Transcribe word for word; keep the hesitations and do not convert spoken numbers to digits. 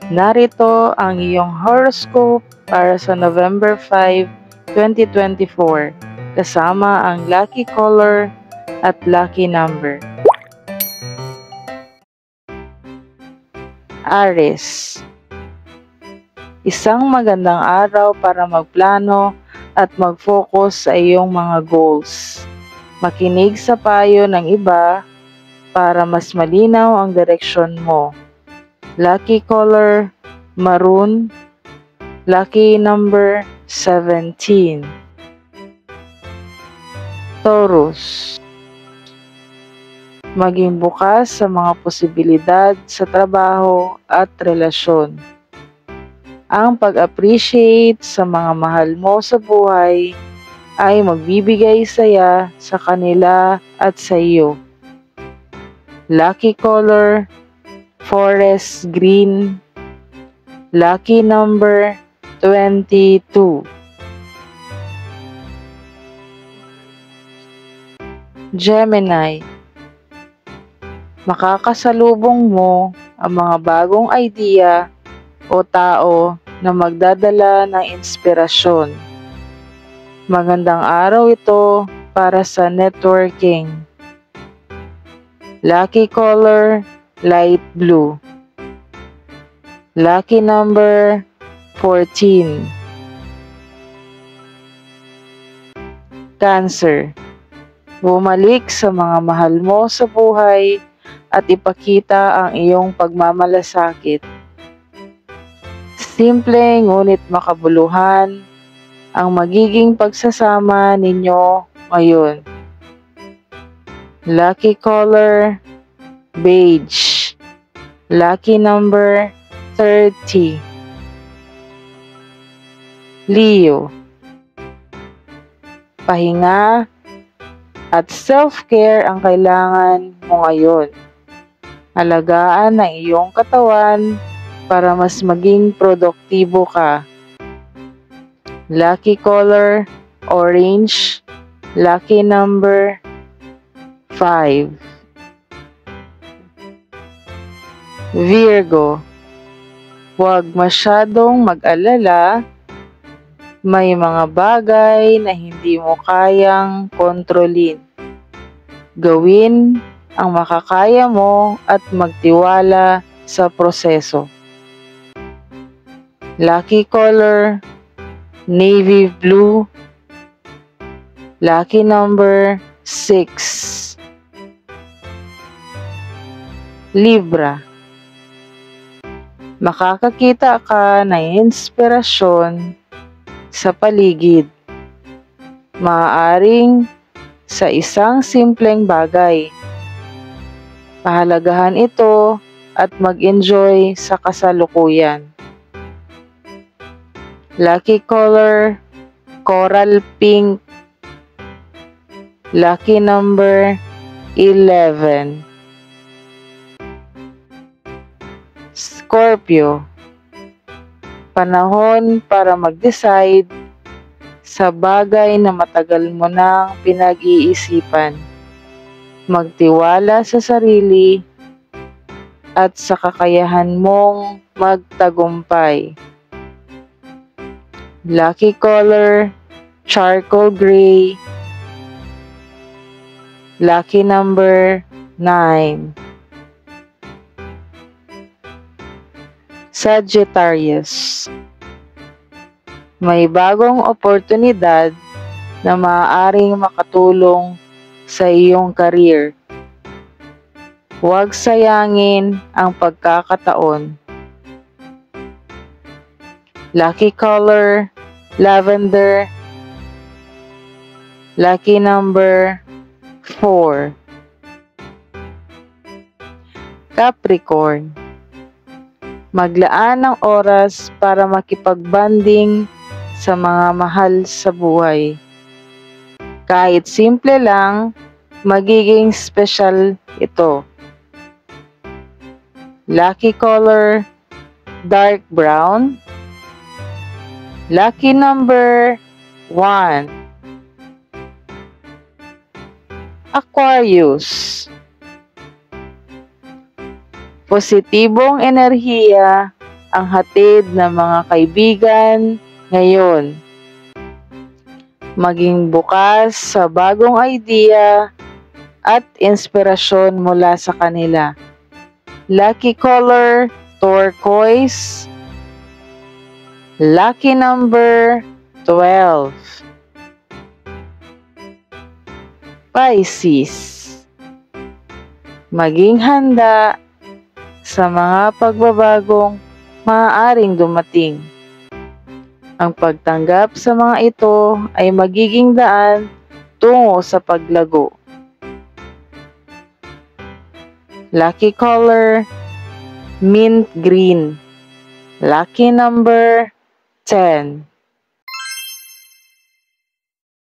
Narito ang iyong horoscope para sa November five, twenty twenty-four, kasama ang lucky color at lucky number. Aries. Isang magandang araw para magplano at mag-focus sa iyong mga goals. Makinig sa payo ng iba para mas malinaw ang direksyon mo. Lucky color, maroon. Lucky number, seventeen. Taurus. Maging bukas sa mga posibilidad sa trabaho at relasyon. Ang pag-appreciate sa mga mahal mo sa buhay ay magbibigay saya sa kanila at sa iyo. Lucky color, forest green. Lucky number, twenty-two. Gemini. Makakasalubong mo ang mga bagong idea o tao na magdadala ng inspirasyon. Magandang araw ito para sa networking. Lucky color, light blue. Lucky number, fourteen. Cancer. Bumalik sa mga mahal mo sa buhay at ipakita ang iyong pagmamalasakit. Simple ngunit makabuluhan ang magiging pagsasama ninyo ngayon. Lucky color, beige. Lucky number, thirty. Leo. Pahinga at self-care ang kailangan mo ngayon. Alagaan ang iyong katawan para mas maging produktibo ka. Lucky color, orange. Lucky number, five. Virgo. Huwag masyadong mag-alala. May mga bagay na hindi mo kayang kontrolin. Gawin ang makakaya mo at magtiwala sa proseso. Lucky color, navy blue. Lucky number, six. Libra. Makakakita ka ng inspirasyon sa paligid. Maaaring sa isang simpleng bagay. Pahalagahan ito at mag-enjoy sa kasalukuyan. Lucky color, coral pink. Lucky number, eleven. Scorpio. Panahon para mag-decide sa bagay na matagal mo nang pinag-iisipan. Magtiwala sa sarili at sa kakayahan mong magtagumpay. Lucky color, charcoal gray. Lucky number, nine. Sagittarius. May bagong oportunidad na maaaring makatulong sa iyong career. Huwag sayangin ang pagkakataon. Lucky color, lavender. Lucky number, four. Capricorn. Maglaan ng oras para makipag-bonding sa mga mahal sa buhay. Kahit simple lang, magiging special ito. Lucky color, dark brown. Lucky number, one. Aquarius. Positibong enerhiya ang hatid ng mga kaibigan ngayon. Maging bukas sa bagong idea at inspirasyon mula sa kanila. Lucky color, turquoise. Lucky number, twelve. Pisces. Maging handa sa mga pagbabagong maaaring dumating. Ang pagtanggap sa mga ito ay magiging daan tungo sa paglago. Lucky color, mint green. Lucky number, ten.